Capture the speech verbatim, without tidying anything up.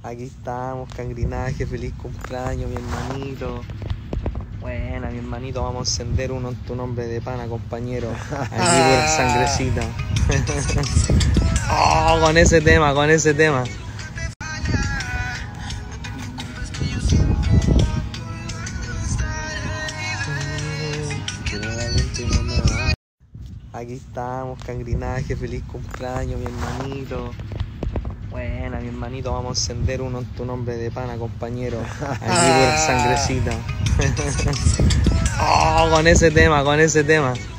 Aquí estamos, Cangrinaje, feliz cumpleaños, mi hermanito. Buena, mi hermanito, vamos a encender uno en tu nombre de pana, compañero. Aquí por el sangrecita. Oh, con ese tema, con ese tema. Aquí estamos, Cangrinaje, feliz cumpleaños, mi hermanito. Buena, mi hermanito, vamos a encender uno en tu nombre de pana, compañero. Aquí por el sangrecita. Oh, con ese tema, con ese tema. Aquí estamos, Cangrinaje, feliz cumpleaños, mi hermanito. Buena, mi hermanito, vamos a encender uno en tu nombre de pana, compañero. Aquí por el sangrecita. Oh, con ese tema, con ese tema.